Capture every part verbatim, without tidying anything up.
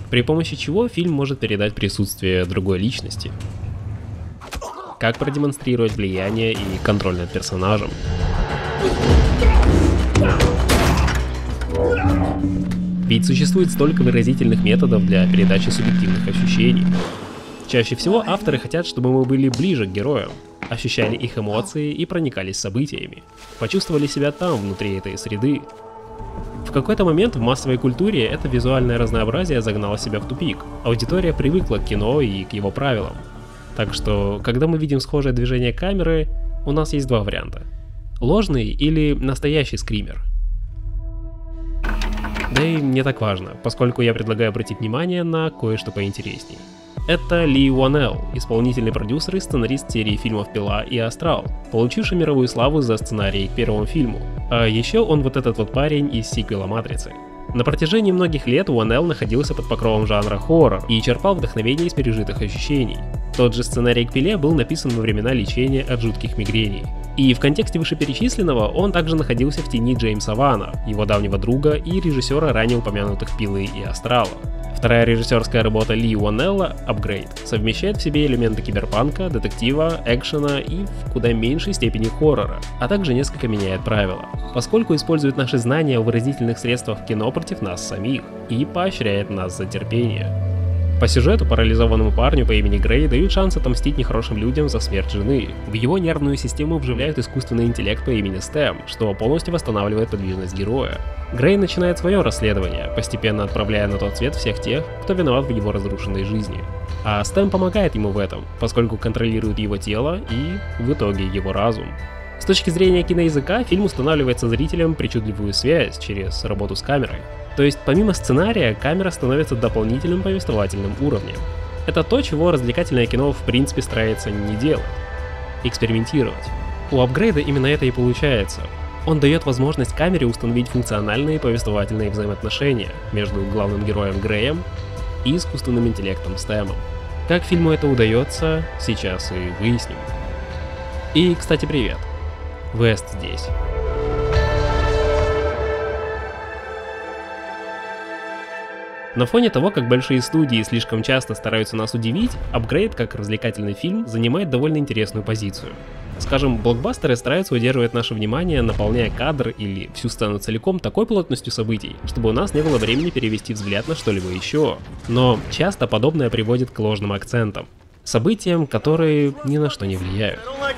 при помощи чего фильм может передать присутствие другой личности. Как продемонстрировать влияние и контроль над персонажем. Ведь существует столько выразительных методов для передачи субъективных ощущений. Чаще всего авторы хотят, чтобы мы были ближе к героям, ощущали их эмоции и проникались событиями, почувствовали себя там, внутри этой среды. В какой-то момент в массовой культуре это визуальное разнообразие загнало себя в тупик. Аудитория привыкла к кино и к его правилам. Так что, когда мы видим схожее движение камеры, у нас есть два варианта. Ложный или настоящий скример. Да и не так важно, поскольку я предлагаю обратить внимание на кое-что поинтересней. Это Ли Уаннелл, исполнительный продюсер и сценарист серии фильмов «Пила» и «Астрал», получивший мировую славу за сценарий к первому фильму. А еще он вот этот вот парень из сиквела «Матрицы». На протяжении многих лет Уаннелл находился под покровом жанра хоррор и черпал вдохновение из пережитых ощущений. Тот же сценарий к «Пиле» был написан во времена лечения от жутких мигрений. И в контексте вышеперечисленного он также находился в тени Джеймса Вана, его давнего друга и режиссера ранее упомянутых «Пилы» и «Астрала». Вторая режиссерская работа Ли Уаннелла, «Upgrade», совмещает в себе элементы киберпанка, детектива, экшена и в куда меньшей степени хоррора, а также несколько меняет правила, поскольку использует наши знания о выразительных средствах в кино против нас самих и поощряет нас за терпение. По сюжету парализованному парню по имени Грей дают шанс отомстить нехорошим людям за смерть жены. В его нервную систему вживляют искусственный интеллект по имени Стэм, что полностью восстанавливает подвижность героя. Грей начинает свое расследование, постепенно отправляя на тот свет всех тех, кто виноват в его разрушенной жизни. А Стэм помогает ему в этом, поскольку контролирует его тело и, в итоге, его разум. С точки зрения киноязыка, фильм устанавливает со зрителем причудливую связь через работу с камерой. То есть, помимо сценария, камера становится дополнительным повествовательным уровнем. Это то, чего развлекательное кино в принципе старается не делать. Экспериментировать. У апгрейда именно это и получается. Он дает возможность камере установить функциональные повествовательные взаимоотношения между главным героем Греем и искусственным интеллектом Стэмом. Как фильму это удается, сейчас и выясним. И, кстати, привет. Вест здесь. На фоне того, как большие студии слишком часто стараются нас удивить, Upgrade, как развлекательный фильм, занимает довольно интересную позицию. Скажем, блокбастеры стараются удерживать наше внимание, наполняя кадр или всю сцену целиком такой плотностью событий, чтобы у нас не было времени перевести взгляд на что-либо еще. Но часто подобное приводит к ложным акцентам. Событиям, которые ни на что не влияют.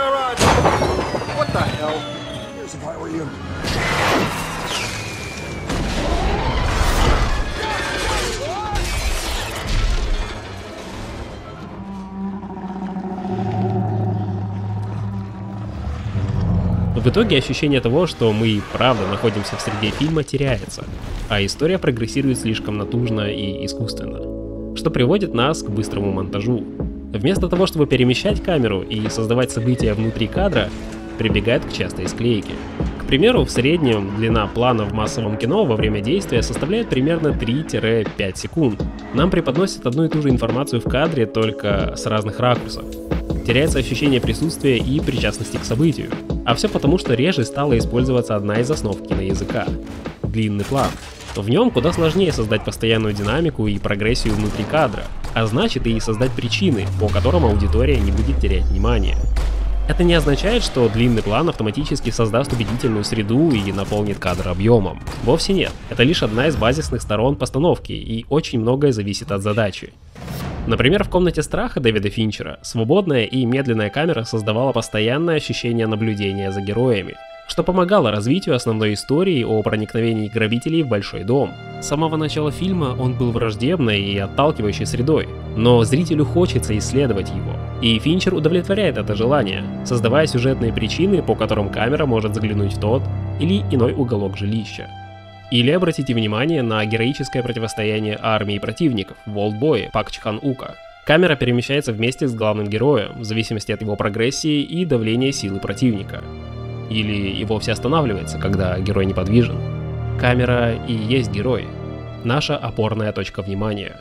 В итоге ощущение того, что мы и правда находимся в среде фильма, теряется, а история прогрессирует слишком натужно и искусственно, что приводит нас к быстрому монтажу. Вместо того, чтобы перемещать камеру и создавать события внутри кадра, прибегает к частой склейке. К примеру, в среднем длина плана в массовом кино во время действия составляет примерно три-пять секунд. Нам преподносят одну и ту же информацию в кадре, только с разных ракурсов. Теряется ощущение присутствия и причастности к событию. А все потому, что реже стала использоваться одна из основ киноязыка — длинный план. В нем куда сложнее создать постоянную динамику и прогрессию внутри кадра, а значит и создать причины, по которым аудитория не будет терять внимание. Это не означает, что длинный план автоматически создаст убедительную среду и наполнит кадр объемом. Вовсе нет, это лишь одна из базисных сторон постановки, и очень многое зависит от задачи. Например, в «Комнате страха» Дэвида Финчера свободная и медленная камера создавала постоянное ощущение наблюдения за героями, что помогало развитию основной истории о проникновении грабителей в большой дом. С самого начала фильма он был враждебной и отталкивающей средой, но зрителю хочется исследовать его, и Финчер удовлетворяет это желание, создавая сюжетные причины, по которым камера может заглянуть в тот или иной уголок жилища. Или обратите внимание на героическое противостояние армии противников в «Олдбое» Пак Чхан Ука. Камера перемещается вместе с главным героем, в зависимости от его прогрессии и давления силы противника. Или и вовсе останавливается, когда герой неподвижен. Камера и есть герой. Наша опорная точка внимания.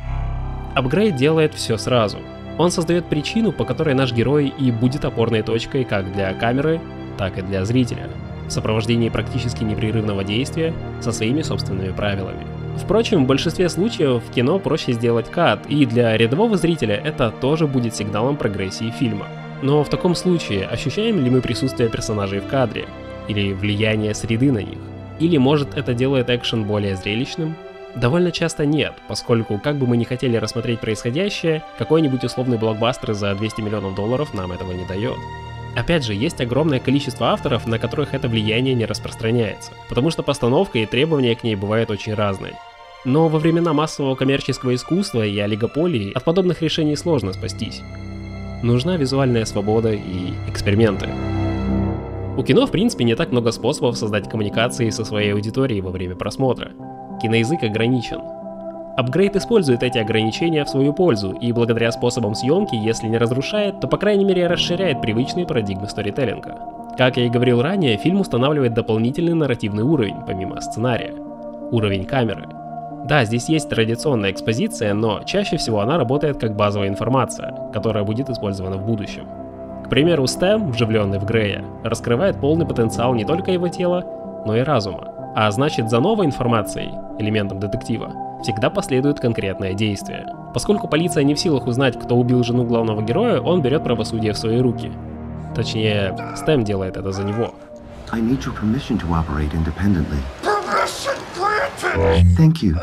Upgrade делает все сразу. Он создает причину, по которой наш герой и будет опорной точкой как для камеры, так и для зрителя. в сопровождении практически непрерывного действия со своими собственными правилами. Впрочем, в большинстве случаев в кино проще сделать кат, и для рядового зрителя это тоже будет сигналом прогрессии фильма. Но в таком случае ощущаем ли мы присутствие персонажей в кадре? Или влияние среды на них? Или может это делает экшен более зрелищным? Довольно часто нет, поскольку как бы мы ни хотели рассмотреть происходящее, какой-нибудь условный блокбастер за двести миллионов долларов нам этого не дает. Опять же, есть огромное количество авторов, на которых это влияние не распространяется, потому что постановка и требования к ней бывают очень разные. Но во времена массового коммерческого искусства и олигополии от подобных решений сложно спастись. Нужна визуальная свобода и эксперименты. У кино, в принципе, не так много способов создать коммуникации со своей аудиторией во время просмотра. Киноязык ограничен. Upgrade использует эти ограничения в свою пользу, и благодаря способам съемки, если не разрушает, то по крайней мере расширяет привычные парадигмы сторителлинга. Как я и говорил ранее, фильм устанавливает дополнительный нарративный уровень, помимо сценария. Уровень камеры. Да, здесь есть традиционная экспозиция, но чаще всего она работает как базовая информация, которая будет использована в будущем. К примеру, Стэм, вживленный в Грея, раскрывает полный потенциал не только его тела, но и разума. А значит, за новой информацией, элементом детектива, всегда последует конкретное действие. Поскольку полиция не в силах узнать, кто убил жену главного героя, он берет правосудие в свои руки. Точнее, Стэм делает это за него. I need your permission to operate independently. Permission granted. Thank you.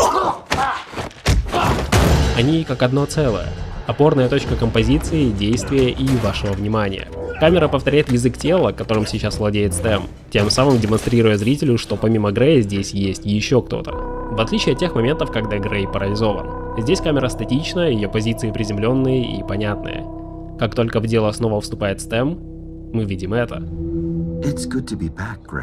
Они как одно целое. Опорная точка композиции, действия и вашего внимания. Камера повторяет язык тела, которым сейчас владеет Стэм, тем самым демонстрируя зрителю, что помимо Грея здесь есть еще кто-то. В отличие от тех моментов, когда Грей парализован. Здесь камера статична, ее позиции приземленные и понятные. Как только в дело снова вступает Стэм, мы видим это. It's good to be back, Gray.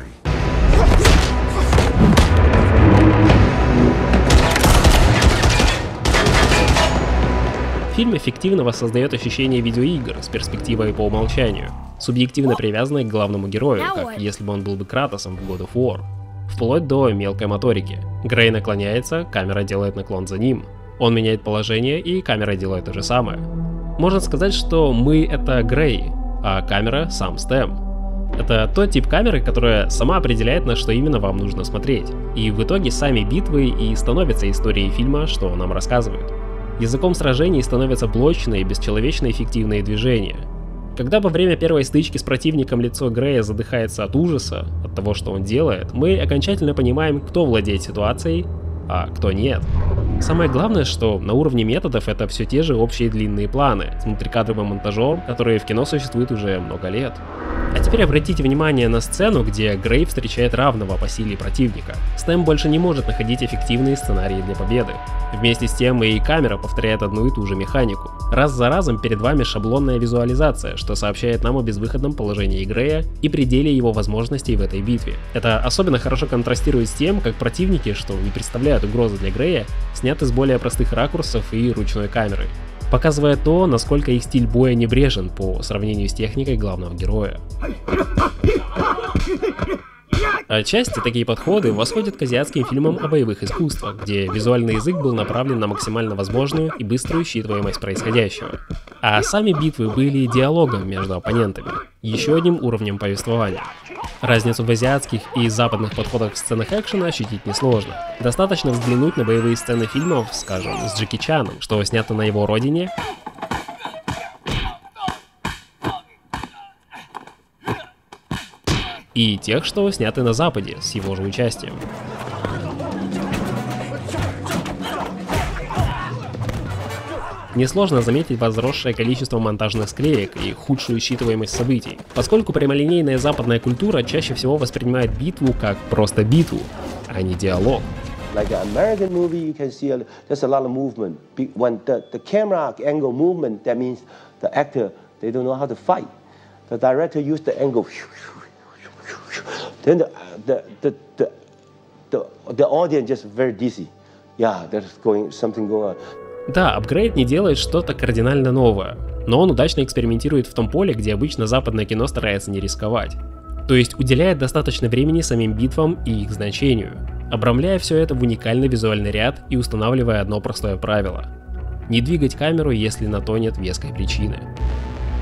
Фильм эффективно воссоздает ощущение видеоигр с перспективой по умолчанию, субъективно привязанной к главному герою, как если бы он был бы Кратосом в God of War. Вплоть до мелкой моторики. Грей наклоняется, камера делает наклон за ним. Он меняет положение, и камера делает то же самое. Можно сказать, что мы — это Грей, а камера — сам Стэм. Это тот тип камеры, которая сама определяет, на что именно вам нужно смотреть. И в итоге сами битвы и становятся историей фильма, что нам рассказывают. Языком сражений становятся блочные, бесчеловечно эффективные движения. Когда во время первой стычки с противником лицо Грея задыхается от ужаса, от того, что он делает, мы окончательно понимаем, кто владеет ситуацией, а кто нет. Самое главное, что на уровне методов это все те же общие длинные планы с внутрикадровым монтажом, которые в кино существуют уже много лет. А теперь обратите внимание на сцену, где Грей встречает равного по силе противника. Стэм больше не может находить эффективные сценарии для победы. Вместе с тем и камера повторяет одну и ту же механику. Раз за разом перед вами шаблонная визуализация, что сообщает нам о безвыходном положении Грея и пределе его возможностей в этой битве. Это особенно хорошо контрастирует с тем, как противники, что не представляют угрозы для Грея, сняты с более простых ракурсов и ручной камеры, показывая то, насколько их стиль боя небрежен по сравнению с техникой главного героя. Отчасти такие подходы восходят к азиатским фильмам о боевых искусствах, где визуальный язык был направлен на максимально возможную и быструю считываемость происходящего. А сами битвы были диалогом между оппонентами, еще одним уровнем повествования. Разницу в азиатских и западных подходах в сценах экшена ощутить несложно. Достаточно взглянуть на боевые сцены фильмов, скажем, с Джеки Чаном, что снято на его родине, и тех, что сняты на Западе с его же участием. Несложно заметить возросшее количество монтажных склеек и худшую считываемость событий, поскольку прямолинейная западная культура чаще всего воспринимает битву как просто битву, а не диалог. Like an American movie, you can see a, there's a lot of movement. When the, the camera angle movement, that means the actor, they don't know how to fight. The director used the angle. Then the, the, the, the, the, the audience just very dizzy. Yeah, there's going, something going on. Да, Upgrade не делает что-то кардинально новое, но он удачно экспериментирует в том поле, где обычно западное кино старается не рисковать. То есть уделяет достаточно времени самим битвам и их значению, обрамляя все это в уникальный визуальный ряд и устанавливая одно простое правило: не двигать камеру, если на то нет веской причины.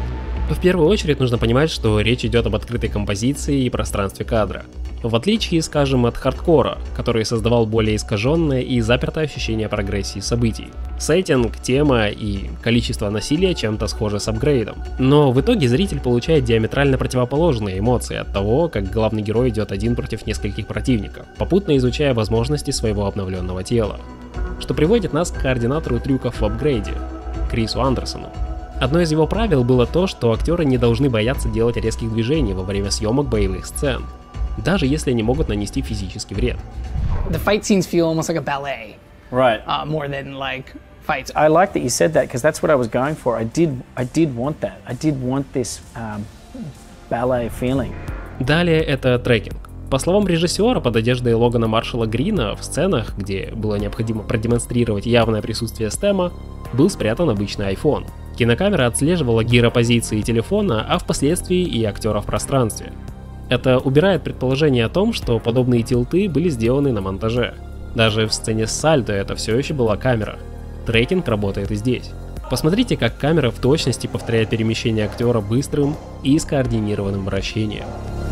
В первую очередь нужно понимать, что речь идет об открытой композиции и пространстве кадра. В отличие, скажем, от хардкора, который создавал более искаженное и запертое ощущение прогрессии событий. Сеттинг, тема и количество насилия чем-то схожи с апгрейдом. Но в итоге зритель получает диаметрально противоположные эмоции от того, как главный герой идет один против нескольких противников, попутно изучая возможности своего обновленного тела. Что приводит нас к координатору трюков в апгрейде, Крису Андерсону. Одно из его правил было то, что актеры не должны бояться делать резких движений во время съемок боевых сцен, даже если они могут нанести физический вред. The fight scenes feel almost like a ballet, Right. uh, more than like fights. I like that you said that because that's what I was going for. I did, I did want that. I did want this um, ballet feeling. Далее это трекинг. По словам режиссера, под одеждой Логана Маршалла Грина в сценах, где было необходимо продемонстрировать явное присутствие стема, был спрятан обычный iPhone. Кинокамера отслеживала гиропозиции телефона, а впоследствии и актера в пространстве. Это убирает предположение о том, что подобные тилты были сделаны на монтаже. Даже в сцене с сальто это все еще была камера. Трекинг работает и здесь. Посмотрите, как камера в точности повторяет перемещение актера быстрым и скоординированным вращением.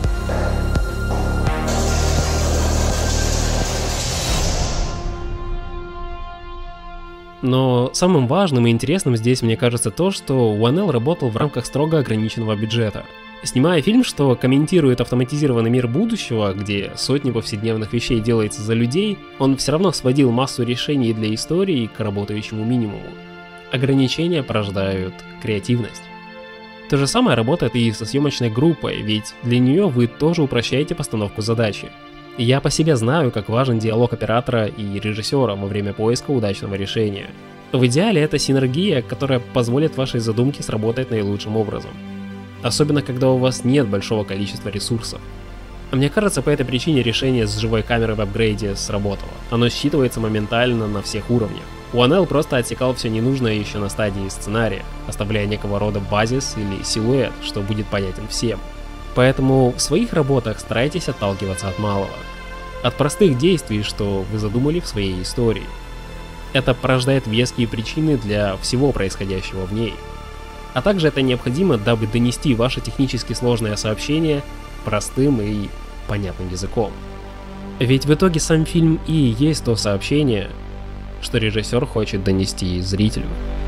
Но самым важным и интересным здесь, мне кажется, то, что уан эл работал в рамках строго ограниченного бюджета. Снимая фильм, что комментирует автоматизированный мир будущего, где сотни повседневных вещей делается за людей, он все равно сводил массу решений для истории к работающему минимуму. Ограничения порождают креативность. То же самое работает и со съемочной группой, ведь для нее вы тоже упрощаете постановку задачи. Я по себе знаю, как важен диалог оператора и режиссера во время поиска удачного решения. В идеале это синергия, которая позволит вашей задумке сработать наилучшим образом. Особенно когда у вас нет большого количества ресурсов. Мне кажется, по этой причине решение с живой камерой в апгрейде сработало. Оно считывается моментально на всех уровнях. уан эл просто отсекал все ненужное еще на стадии сценария, оставляя некого рода базис или силуэт, что будет понятен всем. Поэтому в своих работах старайтесь отталкиваться от малого. От простых действий, что вы задумали в своей истории. Это порождает веские причины для всего происходящего в ней. А также это необходимо, дабы донести ваше технически сложное сообщение простым и понятным языком. Ведь в итоге сам фильм и есть то сообщение, что режиссер хочет донести зрителю.